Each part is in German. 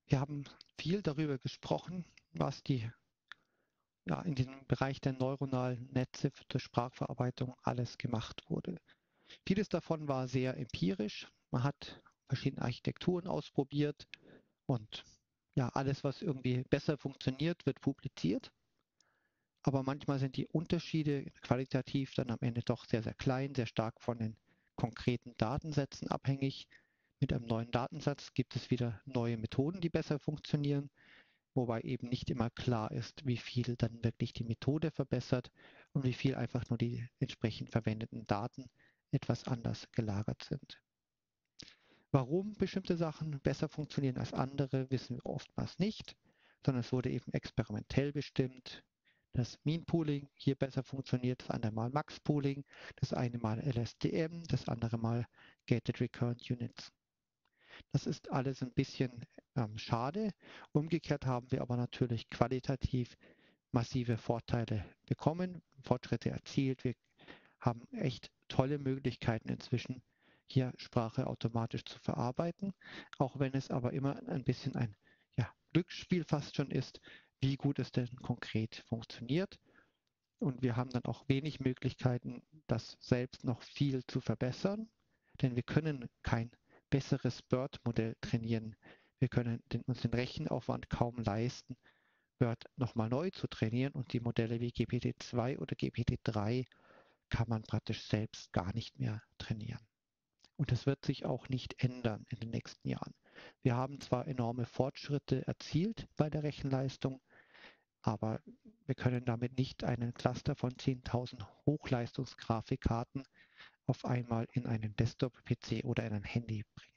Wir haben viel darüber gesprochen, was in diesem Bereich der neuronalen Netze für Sprachverarbeitung alles gemacht wurde. Vieles davon war sehr empirisch. Man hat verschiedene Architekturen ausprobiert und ja, alles, was irgendwie besser funktioniert, wird publiziert. Aber manchmal sind die Unterschiede qualitativ dann am Ende doch sehr, sehr klein, sehr stark von den konkreten Datensätzen abhängig. Mit einem neuen Datensatz gibt es wieder neue Methoden, die besser funktionieren, wobei eben nicht immer klar ist, wie viel dann wirklich die Methode verbessert und wie viel einfach nur die entsprechend verwendeten Daten etwas anders gelagert sind. Warum bestimmte Sachen besser funktionieren als andere, wissen wir oftmals nicht, sondern es wurde eben experimentell bestimmt. Das Mean Pooling hier besser funktioniert, das andere Mal Max Pooling, das eine Mal LSTM, das andere Mal Gated Recurrent Units. Das ist alles ein bisschen schade. Umgekehrt haben wir aber natürlich qualitativ massive Vorteile bekommen, Fortschritte erzielt. Wir haben echt tolle Möglichkeiten inzwischen, hier Sprache automatisch zu verarbeiten, auch wenn es aber immer ein bisschen ein Glücksspiel fast schon ist, wie gut es denn konkret funktioniert. Und wir haben dann auch wenig Möglichkeiten, das selbst noch viel zu verbessern, denn wir können kein besseres BERT-Modell trainieren. Wir können uns den Rechenaufwand kaum leisten, BERT nochmal neu zu trainieren, und die Modelle wie GPT-2 oder GPT-3 kann man praktisch selbst gar nicht mehr trainieren. Und das wird sich auch nicht ändern in den nächsten Jahren. Wir haben zwar enorme Fortschritte erzielt bei der Rechenleistung, aber wir können damit nicht einen Cluster von 10.000 Hochleistungsgrafikkarten auf einmal in einen Desktop-PC oder in ein Handy bringen.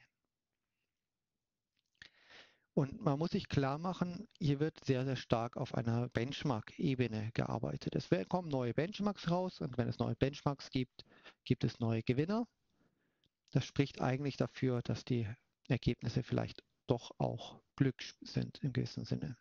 Und man muss sich klar machen, hier wird sehr, sehr stark auf einer Benchmark-Ebene gearbeitet. Es kommen neue Benchmarks raus, und wenn es neue Benchmarks gibt, gibt es neue Gewinner. Das spricht eigentlich dafür, dass die Ergebnisse vielleicht doch auch Glück sind im gewissen Sinne.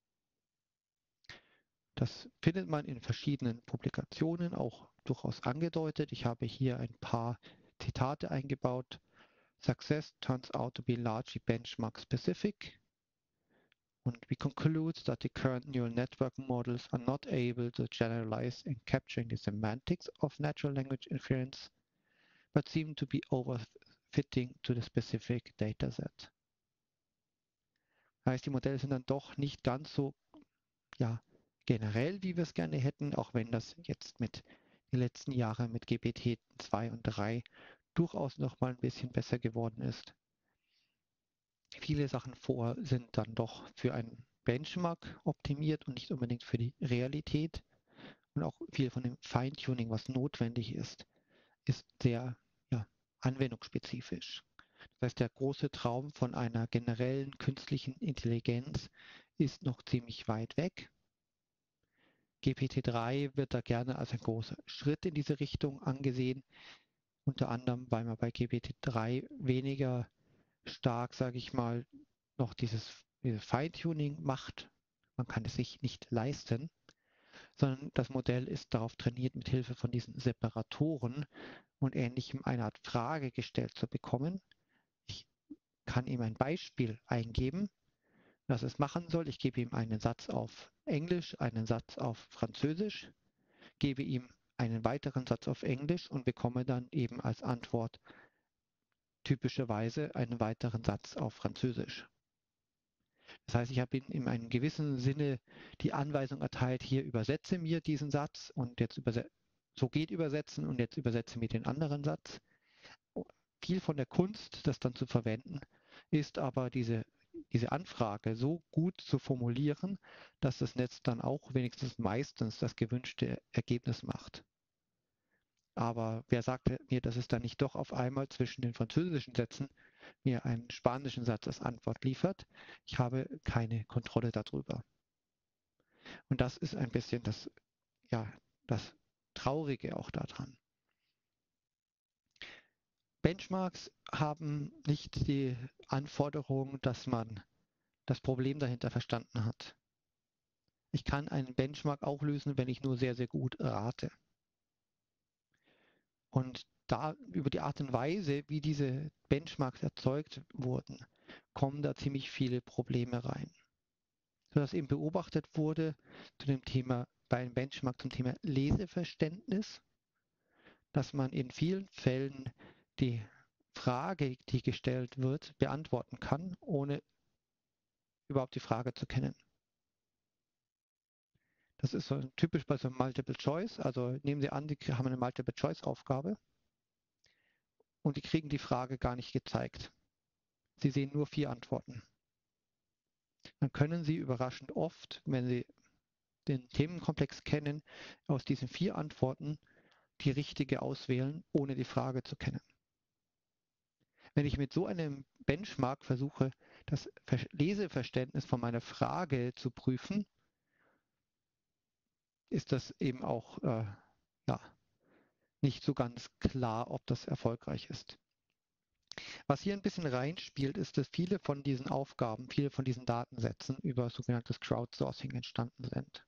Das findet man in verschiedenen Publikationen auch durchaus angedeutet. Ich habe hier ein paar Zitate eingebaut. Success turns out to be largely benchmark specific. And we conclude that the current neural network models are not able to generalize in capturing the semantics of natural language inference, but seem to be overfitting to the specific dataset. Heißt, die Modelle sind dann doch nicht ganz so generell, wie wir es gerne hätten, auch wenn das jetzt mit den letzten Jahren mit GPT 2 und 3 durchaus noch mal ein bisschen besser geworden ist. Viele Sachen sind dann doch für einen Benchmark optimiert und nicht unbedingt für die Realität. Und auch viel von dem Feintuning, was notwendig ist sehr anwendungsspezifisch. Das heißt, der große Traum von einer generellen künstlichen Intelligenz ist noch ziemlich weit weg. GPT-3 wird da gerne als ein großer Schritt in diese Richtung angesehen, unter anderem, weil man bei GPT-3 weniger stark, sage ich mal, noch dieses Feintuning macht. Man kann es sich nicht leisten, sondern das Modell ist darauf trainiert, mit Hilfe von diesen Separatoren und Ähnlichem eine Art Frage gestellt zu bekommen. Ich kann ihm ein Beispiel eingeben, was es machen soll. Ich gebe ihm einen Satz auf Englisch, einen Satz auf Französisch, gebe ihm einen weiteren Satz auf Englisch und bekomme dann eben als Antwort typischerweise einen weiteren Satz auf Französisch. Das heißt, ich habe ihm in einem gewissen Sinne die Anweisung erteilt, hier übersetze mir diesen Satz und jetzt so geht übersetzen und jetzt übersetze mir den anderen Satz. Viel von der Kunst, das dann zu verwenden, ist aber diese Anfrage so gut zu formulieren, dass das Netz dann auch wenigstens meistens das gewünschte Ergebnis macht. Aber wer sagt mir, dass es dann nicht doch auf einmal zwischen den französischen Sätzen mir einen spanischen Satz als Antwort liefert? Ich habe keine Kontrolle darüber. Und das ist ein bisschen das Traurige auch daran. Benchmarks haben nicht die Anforderung, dass man das Problem dahinter verstanden hat. Ich kann einen Benchmark auch lösen, wenn ich nur sehr, sehr gut rate. Und da über die Art und Weise, wie diese Benchmarks erzeugt wurden, kommen da ziemlich viele Probleme rein. Sodass eben beobachtet wurde zu dem Thema, bei einem Benchmark zum Thema Leseverständnis, dass man in vielen Fällen die Frage, die gestellt wird, beantworten kann, ohne überhaupt die Frage zu kennen. Das ist so typisch bei so einem Multiple Choice. Also nehmen Sie an, Sie haben eine Multiple Choice Aufgabe und die kriegen die Frage gar nicht gezeigt. Sie sehen nur 4 Antworten. Dann können Sie überraschend oft, wenn Sie den Themenkomplex kennen, aus diesen 4 Antworten die richtige auswählen, ohne die Frage zu kennen. Wenn ich mit so einem Benchmark versuche, das Leseverständnis von meiner Frage zu prüfen, ist das eben auch nicht so ganz klar, ob das erfolgreich ist. Was hier ein bisschen reinspielt, ist, dass viele von diesen Aufgaben, viele von diesen Datensätzen über sogenanntes Crowdsourcing entstanden sind.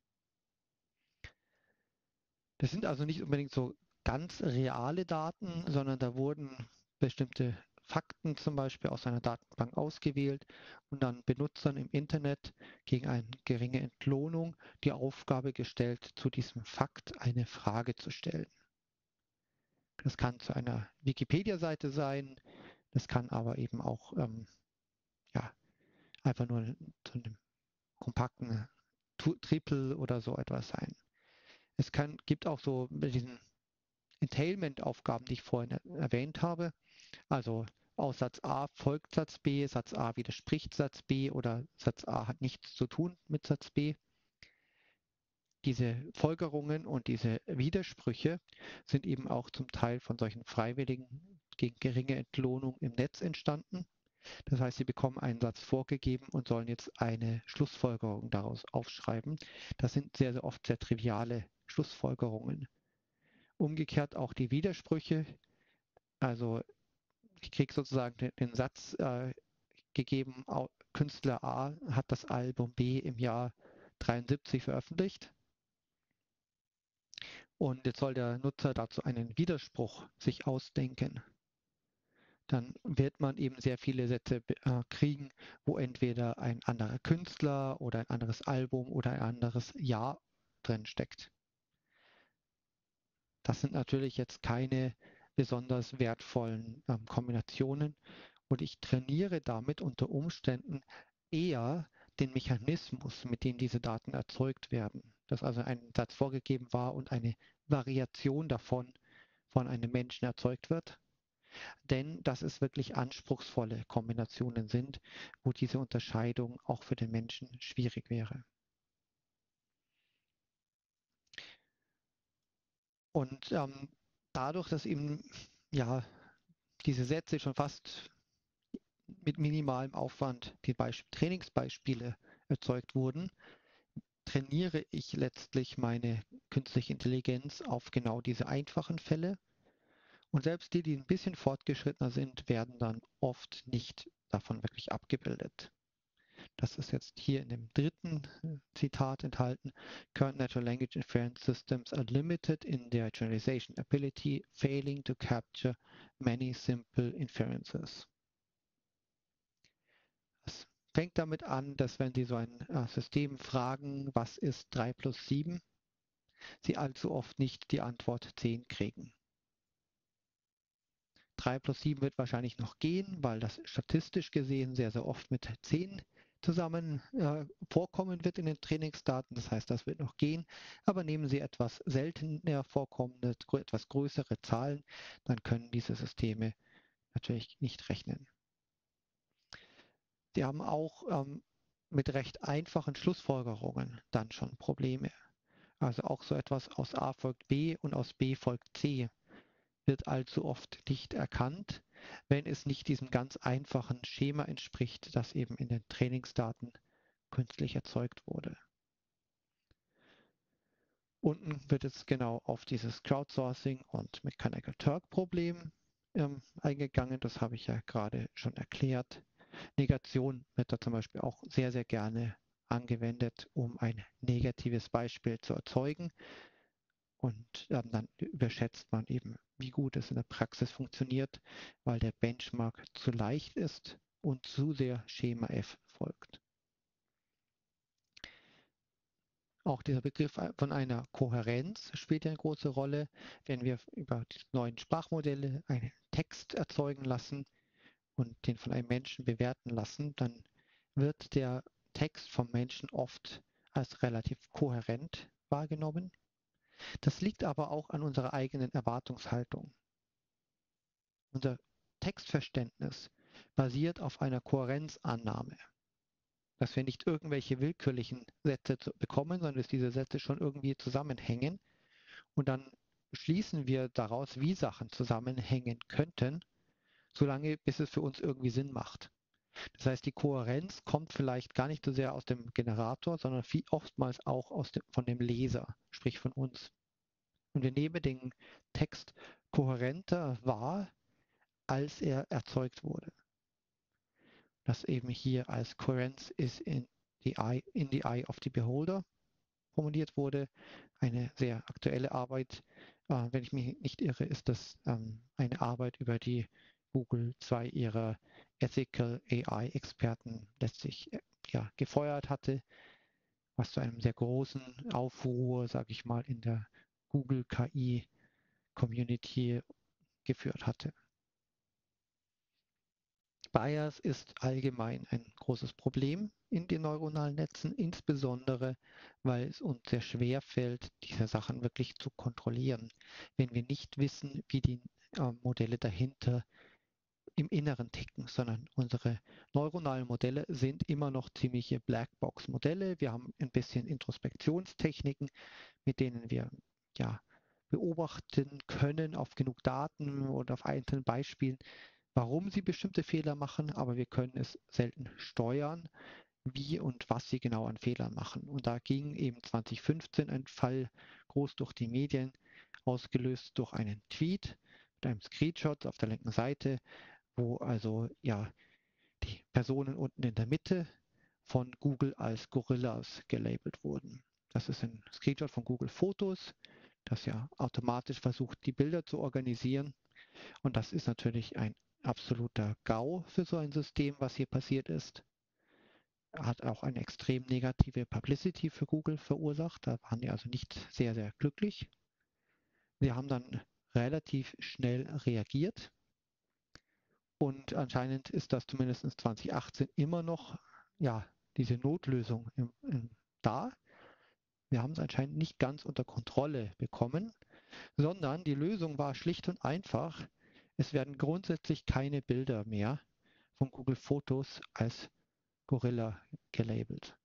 Das sind also nicht unbedingt so ganz reale Daten, sondern da wurden bestimmte Fakten zum Beispiel aus einer Datenbank ausgewählt und dann Benutzern im Internet gegen eine geringe Entlohnung die Aufgabe gestellt, zu diesem Fakt eine Frage zu stellen. Das kann zu einer Wikipedia-Seite sein, das kann aber eben auch einfach nur zu einem kompakten Triple oder so etwas sein. Gibt auch so mit diesen Entailment-Aufgaben, die ich vorhin erwähnt habe, also aus Satz A folgt Satz B, Satz A widerspricht Satz B oder Satz A hat nichts zu tun mit Satz B. Diese Folgerungen und diese Widersprüche sind eben auch zum Teil von solchen Freiwilligen gegen geringe Entlohnung im Netz entstanden. Das heißt, sie bekommen einen Satz vorgegeben und sollen jetzt eine Schlussfolgerung daraus aufschreiben. Das sind sehr, sehr oft sehr triviale Schlussfolgerungen. Umgekehrt auch die Widersprüche. Also ich kriege sozusagen den Satz gegeben, Künstler A hat das Album B im Jahr 73 veröffentlicht. Und jetzt soll der Nutzer dazu einen Widerspruch sich ausdenken. Dann wird man eben sehr viele Sätze kriegen, wo entweder ein anderer Künstler oder ein anderes Album oder ein anderes Jahr drin steckt. Das sind natürlich jetzt keine besonders wertvollen Kombinationen und ich trainiere damit unter Umständen eher den Mechanismus, mit dem diese Daten erzeugt werden. Dass also ein Satz vorgegeben war und eine Variation davon von einem Menschen erzeugt wird. Denn dass es wirklich anspruchsvolle Kombinationen sind, wo diese Unterscheidung auch für den Menschen schwierig wäre. Und dadurch, dass eben diese Sätze schon fast mit minimalem Aufwand die Trainingsbeispiele erzeugt wurden, trainiere ich letztlich meine künstliche Intelligenz auf genau diese einfachen Fälle. Und selbst die ein bisschen fortgeschrittener sind, werden dann oft nicht davon wirklich abgebildet. Das ist jetzt hier in dem dritten Zitat enthalten. Current Natural Language Inference Systems are limited in their generalization ability, failing to capture many simple inferences. Es fängt damit an, dass wenn Sie so ein System fragen, was ist 3 plus 7, Sie allzu oft nicht die Antwort 10 kriegen. 3 plus 7 wird wahrscheinlich noch gehen, weil das statistisch gesehen sehr, sehr oft mit 10 zusammen vorkommen wird in den Trainingsdaten. Das heißt, das wird noch gehen. Aber nehmen Sie etwas seltener vorkommende, etwas größere Zahlen, dann können diese Systeme natürlich nicht rechnen. Sie haben auch mit recht einfachen Schlussfolgerungen dann schon Probleme. Also auch so etwas aus A folgt B und aus B folgt C wird allzu oft nicht erkannt, wenn es nicht diesem ganz einfachen Schema entspricht, das eben in den Trainingsdaten künstlich erzeugt wurde. Unten wird jetzt genau auf dieses Crowdsourcing und Mechanical Turk Problem eingegangen. Das habe ich ja gerade schon erklärt. Negation wird da zum Beispiel auch sehr, sehr gerne angewendet, um ein negatives Beispiel zu erzeugen. Und dann überschätzt man eben, wie gut es in der Praxis funktioniert, weil der Benchmark zu leicht ist und zu sehr Schema F folgt. Auch dieser Begriff von einer Kohärenz spielt eine große Rolle. Wenn wir über die neuen Sprachmodelle einen Text erzeugen lassen und den von einem Menschen bewerten lassen, dann wird der Text vom Menschen oft als relativ kohärent wahrgenommen. Das liegt aber auch an unserer eigenen Erwartungshaltung. Unser Textverständnis basiert auf einer Kohärenzannahme, dass wir nicht irgendwelche willkürlichen Sätze bekommen, sondern dass diese Sätze schon irgendwie zusammenhängen und dann schließen wir daraus, wie Sachen zusammenhängen könnten, solange bis es für uns irgendwie Sinn macht. Das heißt, die Kohärenz kommt vielleicht gar nicht so sehr aus dem Generator, sondern oftmals auch von dem Leser, sprich von uns. Und wir nehmen den Text kohärenter wahr, als er erzeugt wurde. Das eben hier als Coherence is in the eye of the beholder formuliert wurde. Eine sehr aktuelle Arbeit, wenn ich mich nicht irre, ist das eine Arbeit, über die Google zwei ihrer Ethical AI-Experten letztlich gefeuert hatte, was zu einem sehr großen Aufruhr, sage ich mal, in der Google KI-Community geführt hatte. Bias ist allgemein ein großes Problem in den neuronalen Netzen, insbesondere weil es uns sehr schwer fällt, diese Sachen wirklich zu kontrollieren, wenn wir nicht wissen, wie die Modelle dahinter im Inneren ticken, sondern unsere neuronalen Modelle sind immer noch ziemliche Blackbox-Modelle. Wir haben ein bisschen Introspektionstechniken, mit denen wir beobachten können auf genug Daten oder auf einzelnen Beispielen, warum sie bestimmte Fehler machen, aber wir können es selten steuern, wie und was sie genau an Fehlern machen. Und da ging eben 2015 ein Fall groß durch die Medien, ausgelöst durch einen Tweet mit einem Screenshot auf der linken Seite, wo also die Personen unten in der Mitte von Google als Gorillas gelabelt wurden. Das ist ein Screenshot von Google Fotos, das ja automatisch versucht, die Bilder zu organisieren. Und das ist natürlich ein absoluter GAU für so ein System, was hier passiert ist. Hat auch eine extrem negative Publicity für Google verursacht. Da waren die also nicht sehr, sehr glücklich. Sie haben dann relativ schnell reagiert. Und anscheinend ist das zumindest 2018 immer noch, diese Notlösung da. Wir haben es anscheinend nicht ganz unter Kontrolle bekommen, sondern die Lösung war schlicht und einfach, es werden grundsätzlich keine Bilder mehr von Google Fotos als Gorilla gelabelt.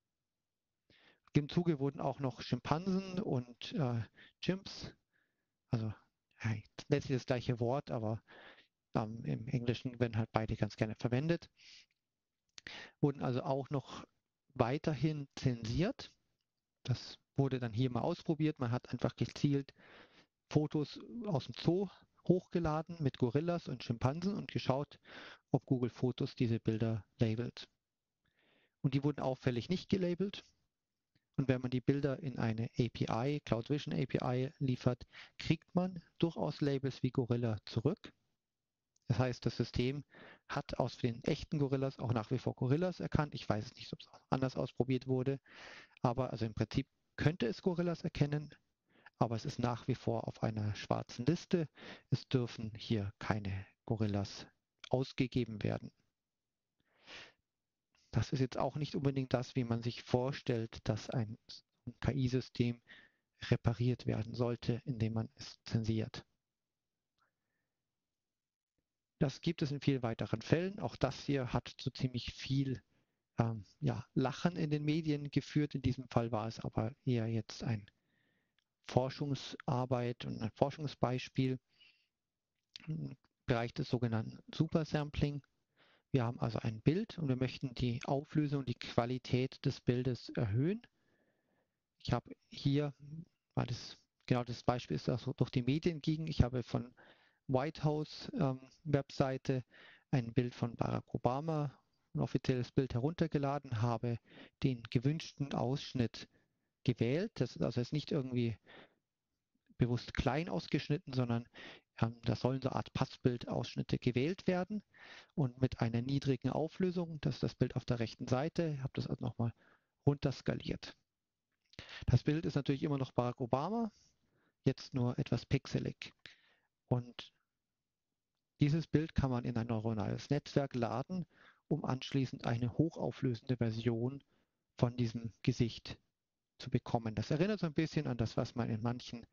Im Zuge wurden auch noch Schimpansen und Chimps, also letztlich das gleiche Wort, aber im Englischen werden halt beide ganz gerne verwendet, wurden also auch noch weiterhin zensiert. Das wurde dann hier mal ausprobiert. Man hat einfach gezielt Fotos aus dem Zoo hochgeladen mit Gorillas und Schimpansen und geschaut, ob Google Fotos diese Bilder labelt. Und die wurden auffällig nicht gelabelt. Und wenn man die Bilder in eine API, Cloud Vision API liefert, kriegt man durchaus Labels wie Gorilla zurück. Das heißt, das System hat aus den echten Gorillas auch nach wie vor Gorillas erkannt. Ich weiß nicht, ob es anders ausprobiert wurde, aber also im Prinzip könnte es Gorillas erkennen, aber es ist nach wie vor auf einer schwarzen Liste. Es dürfen hier keine Gorillas ausgegeben werden. Das ist jetzt auch nicht unbedingt das, wie man sich vorstellt, dass ein KI-System repariert werden sollte, indem man es zensiert. Das gibt es in vielen weiteren Fällen. Auch das hier hat zu ziemlich viel Lachen in den Medien geführt. In diesem Fall war es aber eher jetzt ein Forschungsarbeit und ein Forschungsbeispiel im Bereich des sogenannten Supersampling. Wir haben also ein Bild und wir möchten die Auflösung, die Qualität des Bildes erhöhen. Ich habe hier, weil das genau das Beispiel ist, das durch die Medien ging, ich habe von White House Webseite ein Bild von Barack Obama, ein offizielles Bild heruntergeladen, habe den gewünschten Ausschnitt gewählt. Das ist also jetzt nicht irgendwie bewusst klein ausgeschnitten, sondern Da sollen so eine Art Passbildausschnitte gewählt werden und mit einer niedrigen Auflösung, das ist das Bild auf der rechten Seite, ich habe das also nochmal runterskaliert. Das Bild ist natürlich immer noch Barack Obama, jetzt nur etwas pixelig. Und dieses Bild kann man in ein neuronales Netzwerk laden, um anschließend eine hochauflösende Version von diesem Gesicht zu bekommen. Das erinnert so ein bisschen an das, was man in manchen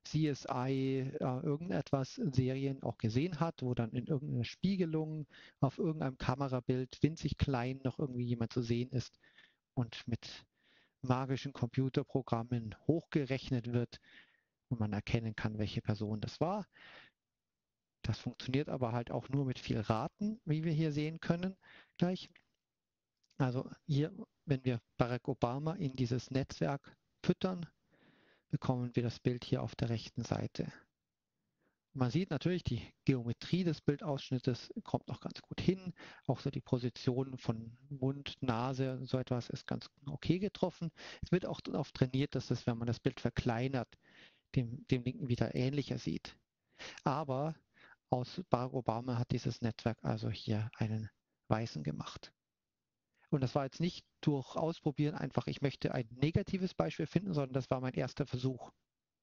CSI irgendetwas Serien auch gesehen hat, wo dann in irgendeiner Spiegelung auf irgendeinem Kamerabild winzig klein noch irgendwie jemand zu sehen ist und mit magischen Computerprogrammen hochgerechnet wird und man erkennen kann, welche Person das war. Das funktioniert aber halt auch nur mit viel Raten, wie wir hier sehen können gleich. Also hier, wenn wir Barack Obama in dieses Netzwerk füttern, bekommen wir das Bild hier auf der rechten Seite. Man sieht natürlich, die Geometrie des Bildausschnittes kommt noch ganz gut hin. Auch so die Position von Mund, Nase und so etwas ist ganz okay getroffen. Es wird auch darauf trainiert, dass es, wenn man das Bild verkleinert, dem Linken wieder ähnlicher sieht. Aber aus Barack Obama hat dieses Netzwerk also hier einen Weißen gemacht. Und das war jetzt nicht durch Ausprobieren einfach, ich möchte ein negatives Beispiel finden, sondern das war mein erster Versuch.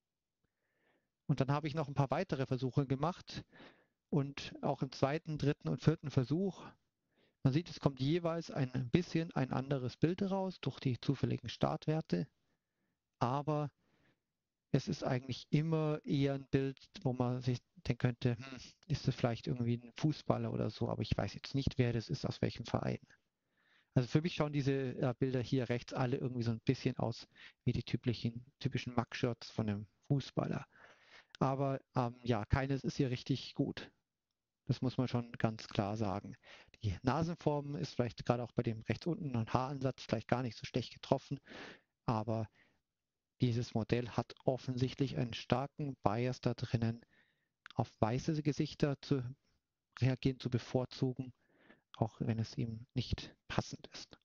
Und dann habe ich noch ein paar weitere Versuche gemacht und auch im zweiten, dritten und vierten Versuch, man sieht, es kommt jeweils ein bisschen ein anderes Bild raus durch die zufälligen Startwerte, aber es ist eigentlich immer eher ein Bild, wo man sich denken könnte, ist das vielleicht irgendwie ein Fußballer oder so, aber ich weiß jetzt nicht, wer das ist, aus welchem Verein. Also für mich schauen diese Bilder hier rechts alle irgendwie so ein bisschen aus wie die typischen Mugshots von einem Fußballer. Aber ja, keines ist hier richtig gut. Das muss man schon ganz klar sagen. Die Nasenform ist vielleicht gerade auch bei dem rechts unten ein Haaransatz vielleicht gar nicht so schlecht getroffen, aber dieses Modell hat offensichtlich einen starken Bias da drinnen, auf weiße Gesichter zu reagieren, zu bevorzugen, auch wenn es ihm nicht passend ist.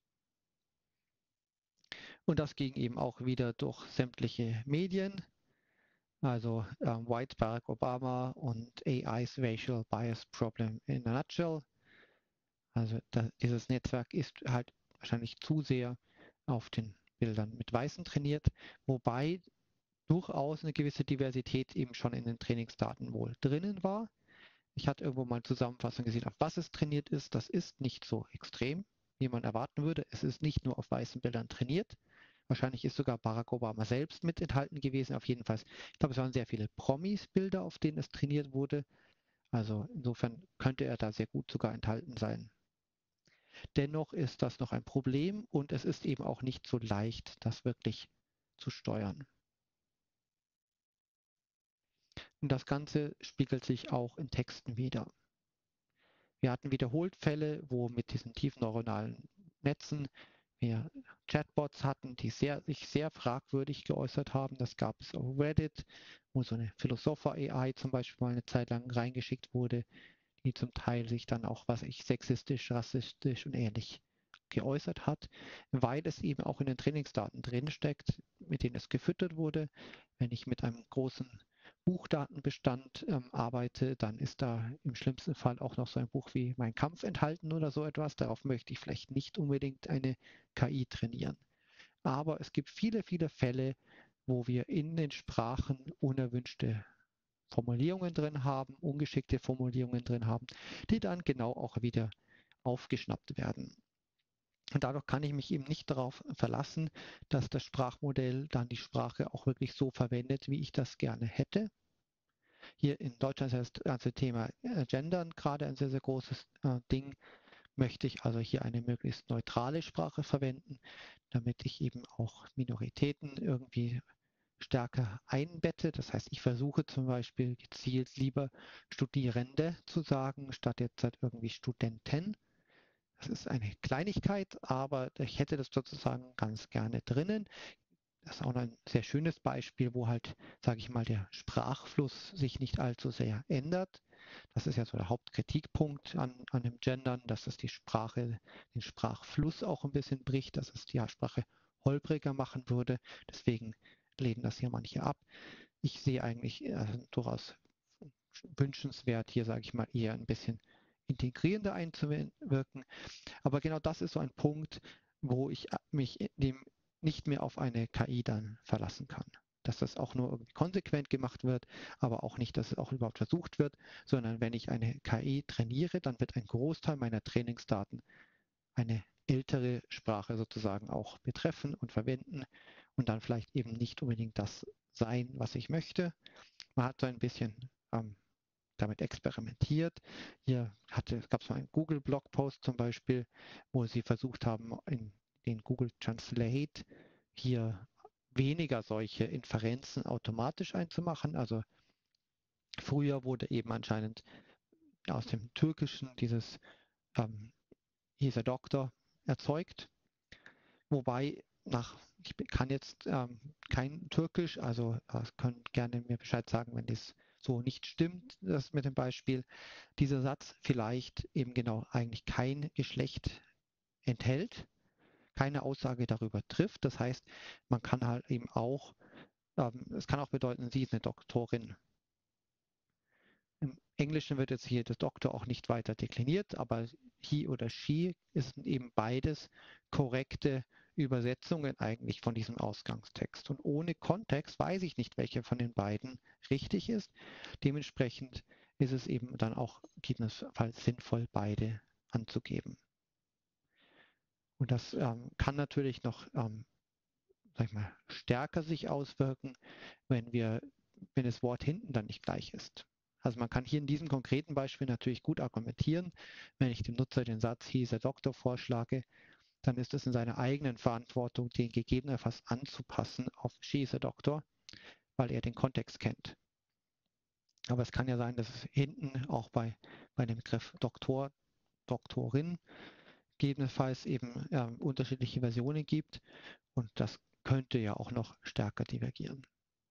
Und das ging eben auch wieder durch sämtliche Medien. Also White Barack Obama und AI's Racial Bias Problem in a Nutshell. Also dieses Netzwerk ist halt wahrscheinlich zu sehr auf den Bildern mit Weißen trainiert, wobei durchaus eine gewisse Diversität eben schon in den Trainingsdaten wohl drinnen war. Ich hatte irgendwo mal eine Zusammenfassung gesehen, auf was es trainiert ist. Das ist nicht so extrem, wie man erwarten würde. Es ist nicht nur auf weißen Bildern trainiert. Wahrscheinlich ist sogar Barack Obama selbst mit enthalten gewesen. Auf jeden Fall, ich glaube, es waren sehr viele Promis-Bilder, auf denen es trainiert wurde. Also insofern könnte er da sehr gut sogar enthalten sein. Dennoch ist das noch ein Problem und es ist eben auch nicht so leicht, das wirklich zu steuern. Und das Ganze spiegelt sich auch in Texten wider. Wir hatten wiederholt Fälle, wo mit diesen tiefen neuronalen Netzen wir Chatbots hatten, die sich sehr fragwürdig geäußert haben. Das gab es auf Reddit, wo so eine Philosopher-AI zum Beispiel mal eine Zeit lang reingeschickt wurde, die zum Teil sich dann auch, sexistisch, rassistisch und ähnlich geäußert hat, weil es eben auch in den Trainingsdaten drinsteckt, mit denen es gefüttert wurde. Wenn ich mit einem großen Buchdatenbestand arbeite, dann ist da im schlimmsten Fall auch noch so ein Buch wie Mein Kampf enthalten oder so etwas. Darauf möchte ich vielleicht nicht unbedingt eine KI trainieren. Aber es gibt viele, viele Fälle, wo wir in den Sprachen unerwünschte Formulierungen drin haben, ungeschickte Formulierungen drin haben, die dann genau auch wieder aufgeschnappt werden. Und dadurch kann ich mich eben nicht darauf verlassen, dass das Sprachmodell dann die Sprache auch wirklich so verwendet, wie ich das gerne hätte. Hier in Deutschland ist das ganze Thema Gendern gerade ein sehr, sehr großes Ding. Möchte ich also hier eine möglichst neutrale Sprache verwenden, damit ich eben auch Minoritäten irgendwie stärker einbette. Das heißt, ich versuche zum Beispiel gezielt lieber Studierende zu sagen, statt jetzt halt irgendwie Studenten. Das ist eine Kleinigkeit, aber ich hätte das sozusagen ganz gerne drinnen. Das ist auch ein sehr schönes Beispiel, wo halt, sage ich mal, der Sprachfluss sich nicht allzu sehr ändert. Das ist ja so der Hauptkritikpunkt an dem Gendern, dass es die Sprache, den Sprachfluss auch ein bisschen bricht, dass es die Sprache holpriger machen würde. Deswegen lehnen das hier manche ab. Ich sehe eigentlich durchaus wünschenswert, hier sage ich mal eher ein bisschen integrierender einzuwirken. Aber genau das ist so ein Punkt, wo ich mich dem nicht mehr auf eine KI dann verlassen kann. Dass das auch nur irgendwie konsequent gemacht wird, aber auch nicht, dass es auch überhaupt versucht wird, sondern wenn ich eine KI trainiere, dann wird ein Großteil meiner Trainingsdaten eine ältere Sprache sozusagen auch betreffen und verwenden und dann vielleicht eben nicht unbedingt das sein, was ich möchte. Man hat so ein bisschen damit experimentiert. Gab es mal einen Google-Blogpost zum Beispiel, wo sie versucht haben, in den Google Translate hier weniger solche Inferenzen automatisch einzumachen. Also früher wurde eben anscheinend aus dem Türkischen dieses hier ist der Doktor erzeugt, wobei ich kann jetzt kein Türkisch, also könnt gerne mir Bescheid sagen, wenn das so nicht stimmt, das mit dem Beispiel. Dieser Satz vielleicht eben genau eigentlich kein Geschlecht enthält, keine Aussage darüber trifft. Das heißt, man kann halt eben auch, es kann auch bedeuten, sie ist eine Doktorin. Im Englischen wird jetzt hier das Doktor auch nicht weiter dekliniert, aber he oder she ist eben beides korrekte Übersetzungen eigentlich von diesem Ausgangstext. Und ohne Kontext weiß ich nicht, welche von den beiden richtig ist. Dementsprechend ist es eben dann auch gegebenenfalls sinnvoll, beide anzugeben. Und das kann natürlich noch sag ich mal, stärker sich auswirken, wenn das Wort hinten dann nicht gleich ist. Also man kann hier in diesem konkreten Beispiel natürlich gut argumentieren. Wenn ich dem Nutzer den Satz "He is a Doctor" vorschlage, dann ist es in seiner eigenen Verantwortung, den gegebenenfalls anzupassen auf "She is a Doctor", weil er den Kontext kennt. Aber es kann ja sein, dass es hinten auch bei dem Begriff Doktor, Doktorin gegebenenfalls eben unterschiedliche Versionen gibt und das könnte ja auch noch stärker divergieren.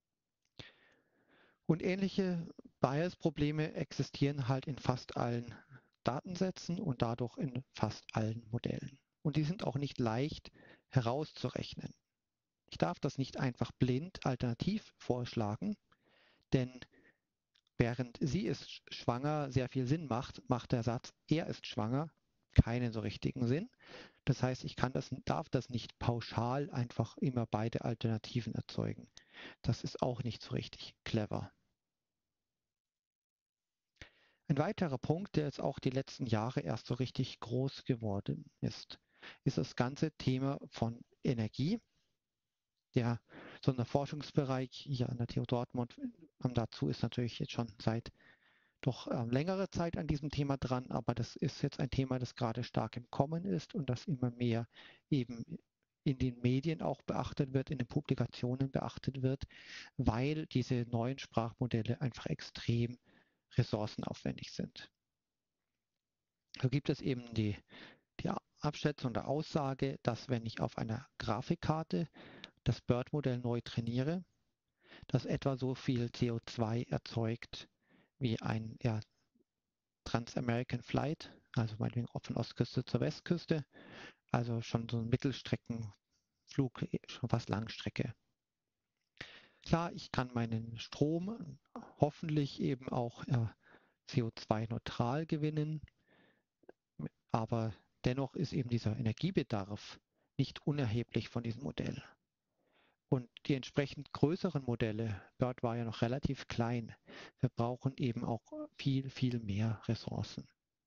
Und ähnliche Bias-Probleme existieren halt in fast allen Datensätzen und dadurch in fast allen Modellen. Und die sind auch nicht leicht herauszurechnen. Ich darf das nicht einfach blind alternativ vorschlagen, denn während sie ist schwanger sehr viel Sinn macht, macht der Satz er ist schwanger keinen so richtigen Sinn. Das heißt, darf das nicht pauschal einfach immer beide Alternativen erzeugen. Das ist auch nicht so richtig clever. Ein weiterer Punkt, der jetzt auch die letzten Jahre erst so richtig groß geworden ist das ganze Thema von Energie. Der Sonderforschungsbereich hier an der TU Dortmund dazu ist natürlich jetzt schon seit doch längere Zeit an diesem Thema dran, aber das ist jetzt ein Thema, das gerade stark im Kommen ist und das immer mehr eben in den Medien auch beachtet wird, in den Publikationen beachtet wird, weil diese neuen Sprachmodelle einfach extrem ressourcenaufwendig sind. So gibt es eben die Abschätzung der Aussage, dass wenn ich auf einer Grafikkarte das BERT-Modell neu trainiere, das etwa so viel CO2 erzeugt wie ein Trans-American Flight, also meinetwegen von Ostküste zur Westküste, also schon so ein Mittelstreckenflug, schon fast Langstrecke. Klar, ich kann meinen Strom hoffentlich eben auch CO2-neutral gewinnen, aber dennoch ist eben dieser Energiebedarf nicht unerheblich von diesem Modell. Und die entsprechend größeren Modelle, BERT war ja noch relativ klein, wir brauchen eben auch viel, viel mehr Ressourcen.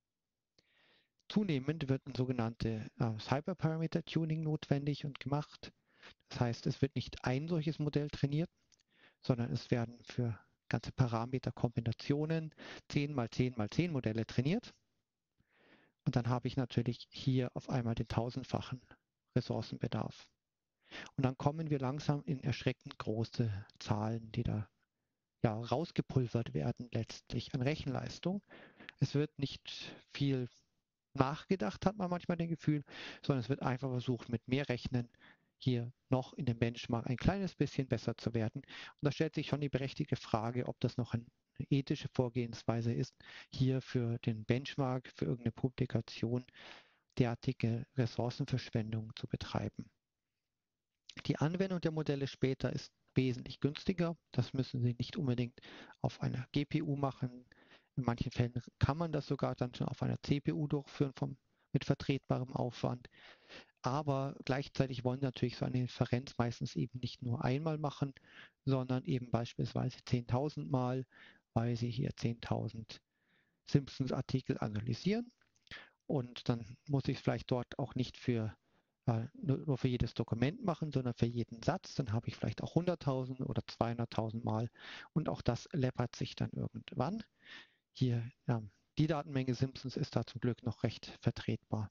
Zunehmend wird ein sogenannte Hyperparameter-Tuning notwendig und gemacht. Das heißt, es wird nicht ein solches Modell trainiert, sondern es werden für ganze Parameterkombinationen 10 mal 10 mal 10 Modelle trainiert. Und dann habe ich natürlich hier auf einmal den tausendfachen Ressourcenbedarf. Und dann kommen wir langsam in erschreckend große Zahlen, die da rausgepulvert werden letztlich an Rechenleistung. Es wird nicht viel nachgedacht, hat man manchmal den Gefühl, sondern es wird einfach versucht, mit mehr Rechnen hier noch in dem Benchmark ein kleines bisschen besser zu werden. Und da stellt sich schon die berechtigte Frage, ob das noch eine ethische Vorgehensweise ist, hier für den Benchmark, für irgendeine Publikation derartige Ressourcenverschwendung zu betreiben. Die Anwendung der Modelle später ist wesentlich günstiger. Das müssen Sie nicht unbedingt auf einer GPU machen. In manchen Fällen kann man das sogar dann schon auf einer CPU durchführen mit vertretbarem Aufwand. Aber gleichzeitig wollen Sie natürlich so eine Inferenz meistens eben nicht nur einmal machen, sondern eben beispielsweise 10.000 Mal, weil Sie hier 10.000 Simpsons-Artikel analysieren. Und dann muss ich es vielleicht dort auch nicht nur für jedes Dokument machen, sondern für jeden Satz. Dann habe ich vielleicht auch 100.000 oder 200.000 Mal. Und auch das läppert sich dann irgendwann. Hier, die Datenmenge Simpsons ist da zum Glück noch recht vertretbar.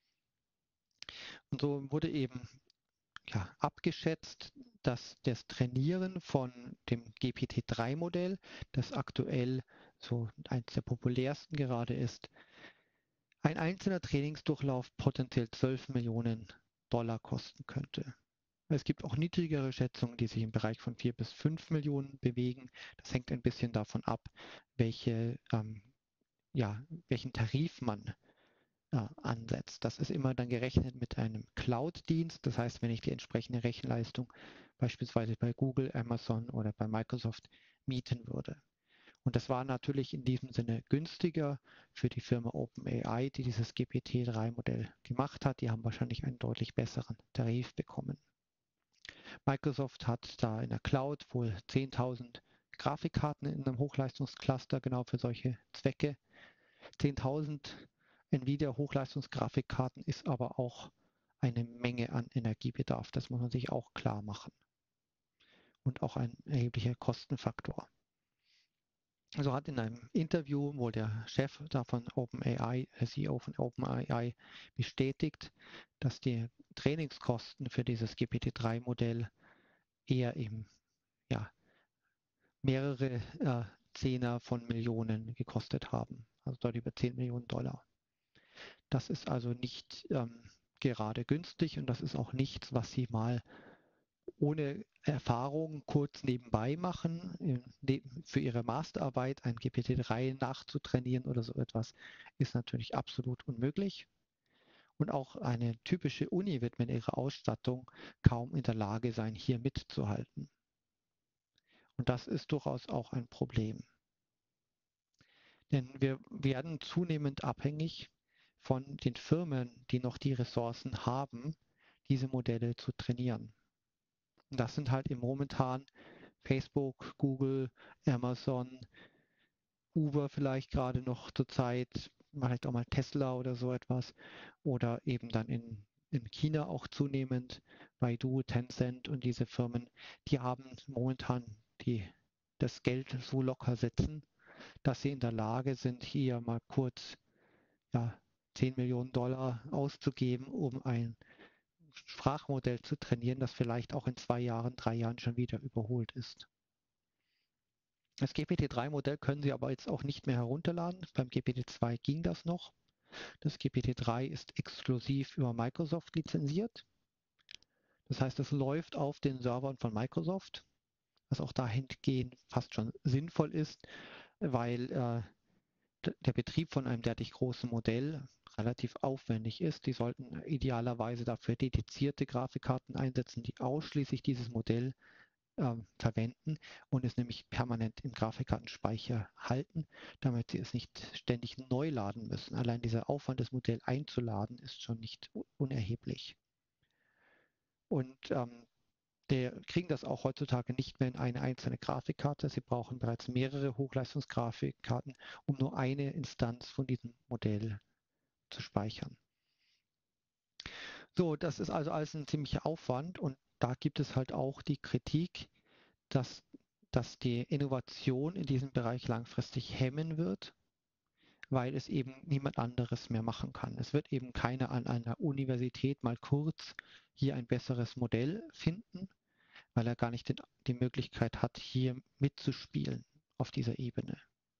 Und so wurde eben abgeschätzt, dass das Trainieren von dem GPT-3-Modell, das aktuell so eins der populärsten gerade ist, ein einzelner Trainingsdurchlauf potenziell 12 Millionen Dollar kosten könnte. Es gibt auch niedrigere Schätzungen, die sich im Bereich von 4 bis 5 Millionen bewegen. Das hängt ein bisschen davon ab, welchen Tarif man ansetzt. Das ist immer dann gerechnet mit einem Cloud-Dienst. Das heißt, wenn ich die entsprechende Rechenleistung beispielsweise bei Google, Amazon oder bei Microsoft mieten würde. Und das war natürlich in diesem Sinne günstiger für die Firma OpenAI, die dieses GPT-3-Modell gemacht hat. Die haben wahrscheinlich einen deutlich besseren Tarif bekommen. Microsoft hat da in der Cloud wohl 10.000 Grafikkarten in einem Hochleistungscluster genau für solche Zwecke. 10.000 NVIDIA-Hochleistungsgrafikkarten ist aber auch eine Menge an Energiebedarf. Das muss man sich auch klar machen. Und auch ein erheblicher Kostenfaktor. Also hat in einem Interview wohl der Chef da von OpenAI, CEO von OpenAI, bestätigt, dass die Trainingskosten für dieses GPT-3-Modell eher eben mehrere Zehner von Millionen gekostet haben, also dort über 10 Millionen Dollar. Das ist also nicht gerade günstig und das ist auch nichts, was Sie mal ohne Erfahrung kurz nebenbei machen. Für Ihre Masterarbeit ein GPT-3 nachzutrainieren oder so etwas ist natürlich absolut unmöglich. Und auch eine typische Uni wird mit ihrer Ausstattung kaum in der Lage sein, hier mitzuhalten. Und das ist durchaus auch ein Problem. Denn wir werden zunehmend abhängig von den Firmen, die noch die Ressourcen haben, diese Modelle zu trainieren. Und das sind halt im momentan Facebook, Google, Amazon, Uber vielleicht gerade noch zur Zeit, vielleicht auch mal Tesla oder so etwas. Oder eben dann in China auch zunehmend Baidu, Tencent und diese Firmen, die haben momentan das Geld so locker sitzen, dass sie in der Lage sind, hier mal kurz 10 Millionen Dollar auszugeben, um ein Sprachmodell zu trainieren, das vielleicht auch in 2 Jahren, 3 Jahren schon wieder überholt ist. Das GPT-3-Modell können Sie aber jetzt auch nicht mehr herunterladen. Beim GPT-2 ging das noch. Das GPT-3 ist exklusiv über Microsoft lizenziert. Das heißt, es läuft auf den Servern von Microsoft, was auch dahingehend fast schon sinnvoll ist, weil der Betrieb von einem derartig großen Modell relativ aufwendig ist. Die sollten idealerweise dafür dedizierte Grafikkarten einsetzen, die ausschließlich dieses Modell verwenden und es nämlich permanent im Grafikkartenspeicher halten, damit sie es nicht ständig neu laden müssen. Allein dieser Aufwand, das Modell einzuladen, ist schon nicht unerheblich. Und die kriegen das auch heutzutage nicht mehr in eine einzelne Grafikkarte. Sie brauchen bereits mehrere Hochleistungsgrafikkarten, um nur eine Instanz von diesem Modell zu speichern. So, das ist also alles ein ziemlicher Aufwand und da gibt es halt auch die Kritik, dass die Innovation in diesem Bereich langfristig hemmen wird, weil es eben niemand anderes mehr machen kann. Es wird eben keiner an einer Universität mal kurz hier ein besseres Modell finden, weil er gar nicht die Möglichkeit hat, hier mitzuspielen auf dieser Ebene.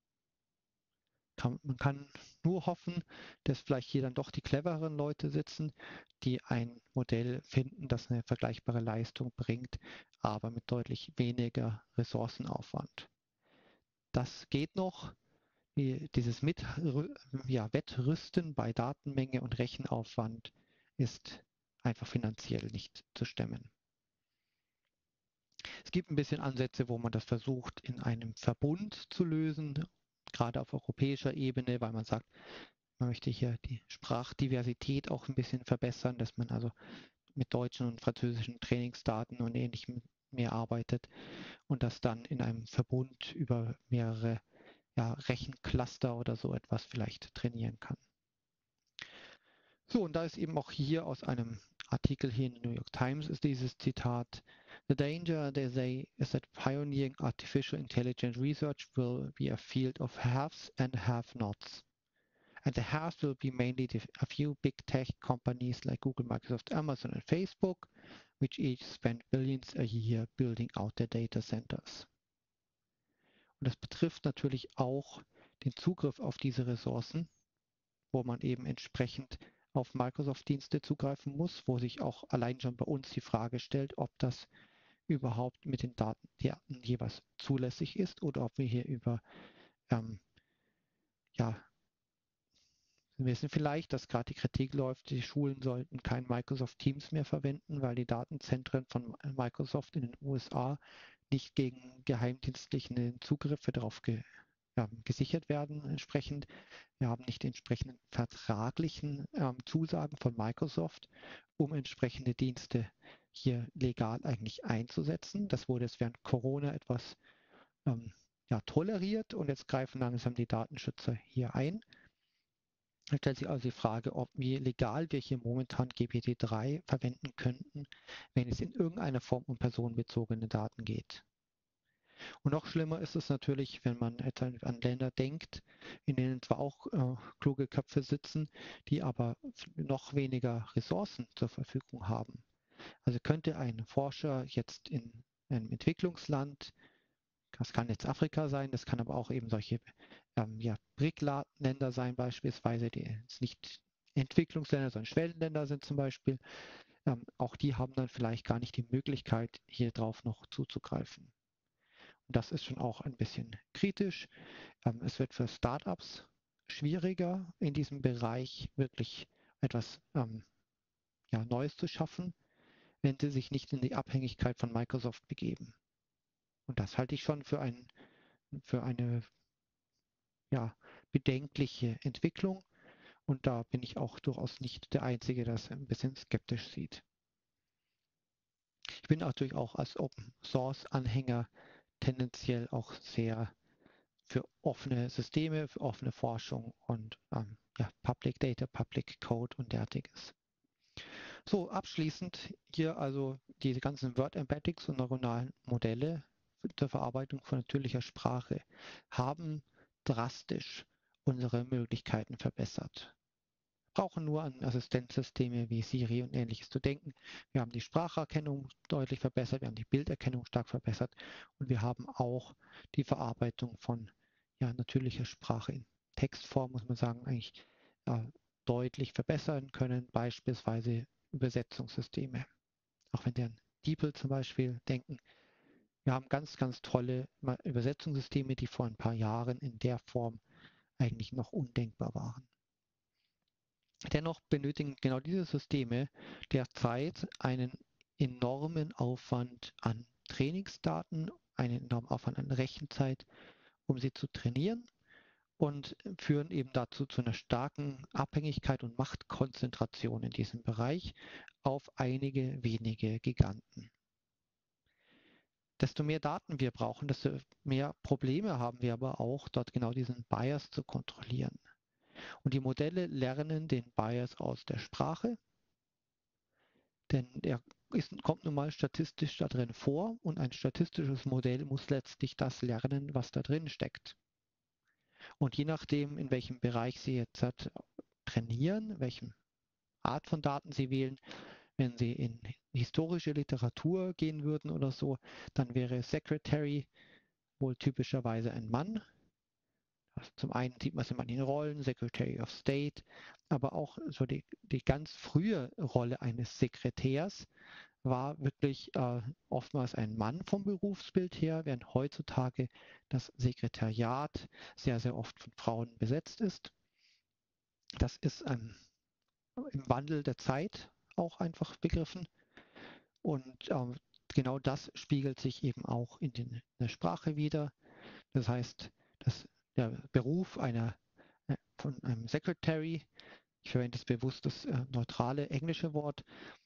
Man kann nur hoffen, dass vielleicht hier dann doch die clevereren Leute sitzen, die ein Modell finden, das eine vergleichbare Leistung bringt, aber mit deutlich weniger Ressourcenaufwand. Das geht noch. Dieses Wettrüsten bei Datenmenge und Rechenaufwand ist einfach finanziell nicht zu stemmen. Es gibt ein bisschen Ansätze, wo man das versucht, in einem Verbund zu lösen, gerade auf europäischer Ebene, weil man sagt, man möchte hier die Sprachdiversität auch ein bisschen verbessern, dass man also mit deutschen und französischen Trainingsdaten und Ähnlichem mehr arbeitet und das dann in einem Verbund über mehrere Rechencluster oder so etwas vielleicht trainieren kann. So, und da ist eben auch hier aus einem Artikel hier in der New York Times ist dieses Zitat: The danger, they say, is that pioneering artificial intelligence research will be a field of haves and have-nots. And the haves will be mainly a few big tech companies like Google, Microsoft, Amazon and Facebook, which each spend billions a year building out their data centers. Und das betrifft natürlich auch den Zugriff auf diese Ressourcen, wo man eben entsprechend auf Microsoft-Dienste zugreifen muss, wo sich auch allein schon bei uns die Frage stellt, ob das überhaupt mit den Daten jeweils zulässig ist oder ob wir hier über, wir wissen vielleicht, dass gerade die Kritik läuft, die Schulen sollten kein Microsoft Teams mehr verwenden, weil die Datenzentren von Microsoft in den USA nicht gegen geheimdienstliche Zugriffe darauf gesichert werden entsprechend. Wir haben nicht die entsprechenden vertraglichen Zusagen von Microsoft, um entsprechende Dienste hier legal eigentlich einzusetzen. Das wurde jetzt während Corona etwas toleriert und jetzt greifen langsam die Datenschützer hier ein. Da stellt sich also die Frage, wie legal wir hier momentan GPT-3 verwenden könnten, wenn es in irgendeiner Form um personenbezogene Daten geht. Und noch schlimmer ist es natürlich, wenn man etwa an Länder denkt, in denen zwar auch kluge Köpfe sitzen, die aber noch weniger Ressourcen zur Verfügung haben. Also könnte ein Forscher jetzt in einem Entwicklungsland, das kann jetzt Afrika sein, das kann aber auch eben solche BRIC-Länder sein beispielsweise, die jetzt nicht Entwicklungsländer, sondern Schwellenländer sind zum Beispiel. Auch die haben dann vielleicht gar nicht die Möglichkeit, hier drauf noch zuzugreifen. Und das ist schon auch ein bisschen kritisch. Es wird für Startups schwieriger, in diesem Bereich wirklich etwas Neues zu schaffen, wenn sie sich nicht in die Abhängigkeit von Microsoft begeben. Und das halte ich schon für eine bedenkliche Entwicklung. Und da bin ich auch durchaus nicht der Einzige, der es ein bisschen skeptisch sieht. Ich bin natürlich auch als Open Source Anhänger tendenziell auch sehr für offene Systeme, für offene Forschung und Public Data, Public Code und derartiges. So, abschließend hier also diese ganzen Word Embeddings und neuronalen Modelle zur Verarbeitung von natürlicher Sprache haben drastisch unsere Möglichkeiten verbessert. Wir brauchen nur an Assistenzsysteme wie Siri und Ähnliches zu denken. Wir haben die Spracherkennung deutlich verbessert, wir haben die Bilderkennung stark verbessert und wir haben auch die Verarbeitung von natürlicher Sprache in Textform, muss man sagen, eigentlich deutlich verbessern können, beispielsweise Übersetzungssysteme. Auch wenn wir an DeepL zum Beispiel denken, wir haben ganz, ganz tolle Übersetzungssysteme, die vor ein paar Jahren in der Form eigentlich noch undenkbar waren. Dennoch benötigen genau diese Systeme derzeit einen enormen Aufwand an Trainingsdaten, einen enormen Aufwand an Rechenzeit, um sie zu trainieren und führen eben dazu zu einer starken Abhängigkeit und Machtkonzentration in diesem Bereich auf einige wenige Giganten. Desto mehr Daten wir brauchen, desto mehr Probleme haben wir aber auch, dort genau diesen Bias zu kontrollieren. Und die Modelle lernen den Bias aus der Sprache, denn der kommt nun mal statistisch da drin vor und ein statistisches Modell muss letztlich das lernen, was da drin steckt. Und je nachdem, in welchem Bereich Sie jetzt trainieren, welche Art von Daten Sie wählen, wenn Sie in historische Literatur gehen würden oder so, dann wäre Secretary wohl typischerweise ein Mann. Also zum einen sieht man es immer in den Rollen, Secretary of State, aber auch so die ganz frühe Rolle eines Sekretärs war wirklich oftmals ein Mann vom Berufsbild her, während heutzutage das Sekretariat sehr, sehr oft von Frauen besetzt ist. Das ist im Wandel der Zeit auch einfach begriffen. Und genau das spiegelt sich eben auch in der Sprache wider. Das heißt, dass der Beruf von einem Secretary, ich verwende das bewusst das neutrale englische Wort,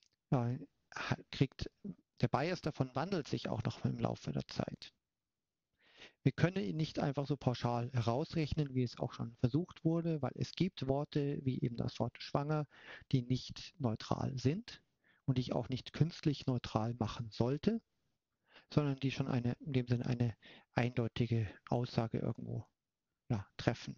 der Bias davon wandelt sich auch noch im Laufe der Zeit. Wir können ihn nicht einfach so pauschal herausrechnen, wie es auch schon versucht wurde, weil es gibt Worte wie eben das Wort schwanger, die nicht neutral sind und die ich auch nicht künstlich neutral machen sollte, sondern die schon in dem Sinne eine eindeutige Aussage irgendwo treffen.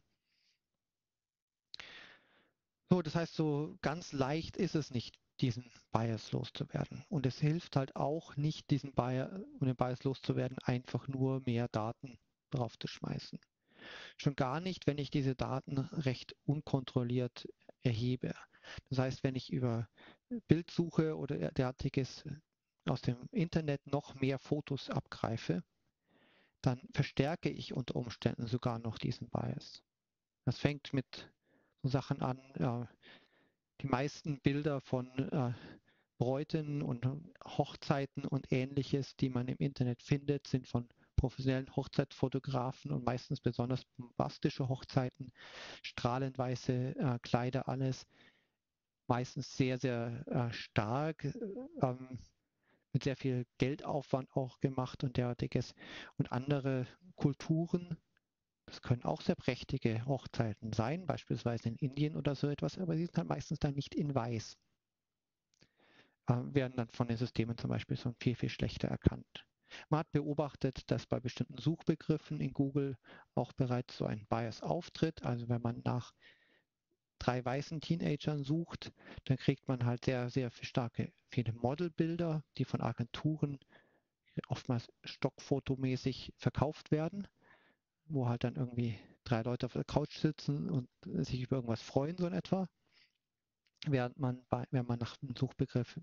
So, das heißt, so ganz leicht ist es nicht, diesen Bias loszuwerden. Und es hilft halt auch nicht, den Bias loszuwerden, einfach nur mehr Daten draufzuschmeißen. Schon gar nicht, wenn ich diese Daten recht unkontrolliert erhebe. Das heißt, wenn ich über Bildsuche oder derartiges aus dem Internet noch mehr Fotos abgreife, dann verstärke ich unter Umständen sogar noch diesen Bias. Das fängt mit so Sachen an, die meisten Bilder von Bräuten und Hochzeiten und ähnliches, die man im Internet findet, sind von professionellen Hochzeitsfotografen und meistens besonders bombastische Hochzeiten, strahlend weiße Kleider, alles meistens sehr, sehr stark, mit sehr viel Geldaufwand auch gemacht und derartiges. Und andere Kulturen, das können auch sehr prächtige Hochzeiten sein, beispielsweise in Indien oder so etwas, aber sie sind halt meistens dann nicht in weiß, werden dann von den Systemen zum Beispiel so viel, viel schlechter erkannt. Man hat beobachtet, dass bei bestimmten Suchbegriffen in Google auch bereits so ein Bias auftritt. Also wenn man nach 3 weißen Teenagern sucht, dann kriegt man halt sehr, sehr viele Modelbilder, die von Agenturen oftmals stockfotomäßig verkauft werden, wo halt dann irgendwie 3 Leute auf der Couch sitzen und sich über irgendwas freuen, so in etwa. Während wenn man nach einem Suchbegriff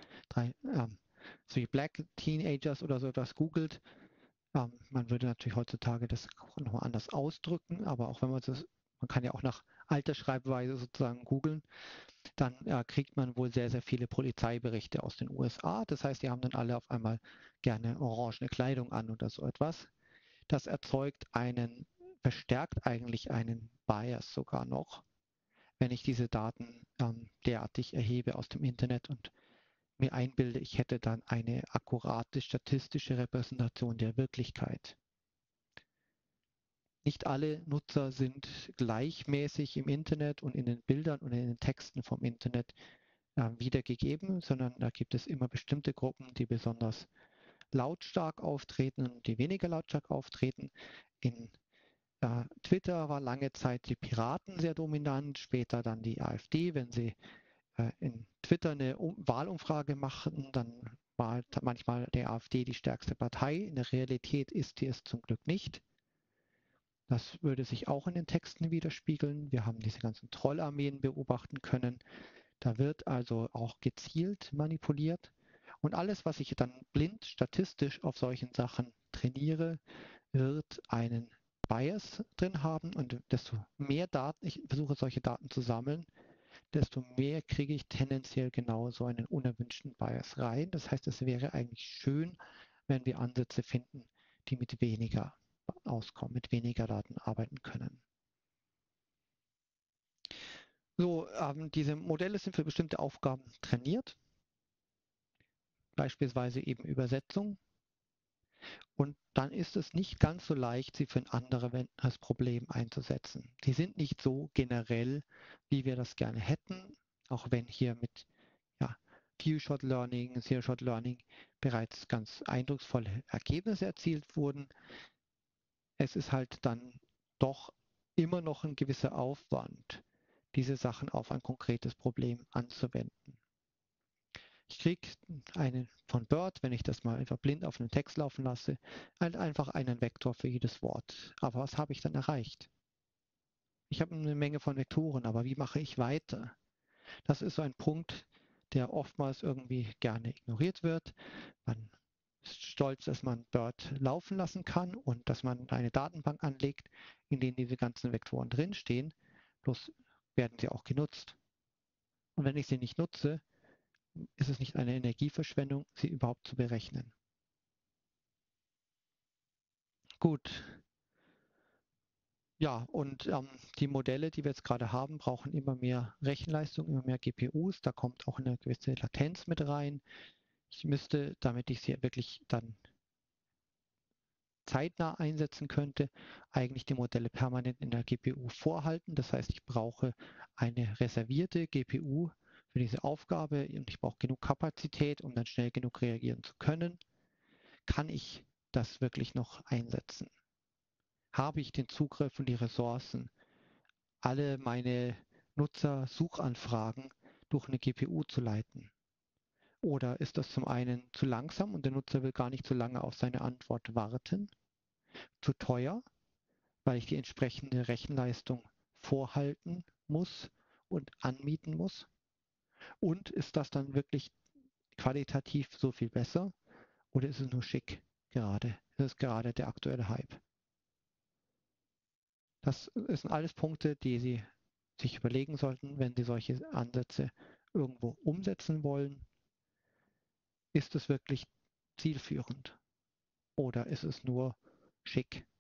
so wie Black Teenagers oder so etwas googelt, man würde natürlich heutzutage das auch nochmal anders ausdrücken, aber auch wenn man kann ja auch nach Altersschreibweise sozusagen googeln, dann kriegt man wohl sehr, sehr viele Polizeiberichte aus den USA. Das heißt, die haben dann alle auf einmal gerne orangene Kleidung an oder so etwas. Das verstärkt eigentlich einen Bias sogar noch, wenn ich diese Daten derartig erhebe aus dem Internet und mir einbilde, ich hätte dann eine akkurate statistische Repräsentation der Wirklichkeit. Nicht alle Nutzer sind gleichmäßig im Internet und in den Bildern und in den Texten vom Internet wiedergegeben, sondern da gibt es immer bestimmte Gruppen, die besonders lautstark auftreten und die weniger lautstark auftreten. In Twitter war lange Zeit die Piraten sehr dominant, später dann die AfD. Wenn sie in Twitter eine Wahlumfrage machen, dann war halt manchmal die AfD die stärkste Partei. In der Realität ist sie es zum Glück nicht. Das würde sich auch in den Texten widerspiegeln. Wir haben diese ganzen Trollarmeen beobachten können. Da wird also auch gezielt manipuliert. Und alles, was ich dann blind statistisch auf solchen Sachen trainiere, wird einen Bias drin haben. Und desto mehr Daten ich versuche, solche Daten zu sammeln, desto mehr kriege ich tendenziell genau so einen unerwünschten Bias rein. Das heißt, es wäre eigentlich schön, wenn wir Ansätze finden, die mit weniger auskommen, mit weniger Daten arbeiten können. So, diese Modelle sind für bestimmte Aufgaben trainiert, beispielsweise eben Übersetzung. Und dann ist es nicht ganz so leicht, sie für ein anderes Problem einzusetzen. Die sind nicht so generell, wie wir das gerne hätten, auch wenn hier mit Few-Shot Learning, Zero-Shot Learning bereits ganz eindrucksvolle Ergebnisse erzielt wurden. Es ist halt dann doch immer noch ein gewisser Aufwand, diese Sachen auf ein konkretes Problem anzuwenden. Ich kriege von BERT, wenn ich das mal einfach blind auf einen Text laufen lasse, halt einfach einen Vektor für jedes Wort. Aber was habe ich dann erreicht? Ich habe eine Menge von Vektoren, aber wie mache ich weiter? Das ist so ein Punkt, der oftmals irgendwie gerne ignoriert wird. Man ist stolz, dass man BERT laufen lassen kann und dass man eine Datenbank anlegt, in denen diese ganzen Vektoren drinstehen. Bloß werden sie auch genutzt. Und wenn ich sie nicht nutze, ist es nicht eine Energieverschwendung, sie überhaupt zu berechnen? Gut, ja, und die Modelle, die wir jetzt gerade haben, brauchen immer mehr Rechenleistung, immer mehr GPUs. Da kommt auch eine gewisse Latenz mit rein. Ich müsste, damit ich sie wirklich dann zeitnah einsetzen könnte, eigentlich die Modelle permanent in der GPU vorhalten. Das heißt, ich brauche eine reservierte GPU für diese Aufgabe und ich brauche genug Kapazität, um dann schnell genug reagieren zu können. Kann ich das wirklich noch einsetzen? Habe ich den Zugriff und die Ressourcen, alle meine Nutzersuchanfragen durch eine GPU zu leiten? Oder ist das zum einen zu langsam und der Nutzer will gar nicht so lange auf seine Antwort warten, zu teuer, weil ich die entsprechende Rechenleistung vorhalten muss und anmieten muss? Und ist das dann wirklich qualitativ so viel besser oder ist es nur schick gerade? Ist es gerade der aktuelle Hype? Das sind alles Punkte, die Sie sich überlegen sollten, wenn Sie solche Ansätze irgendwo umsetzen wollen. Ist es wirklich zielführend oder ist es nur schick?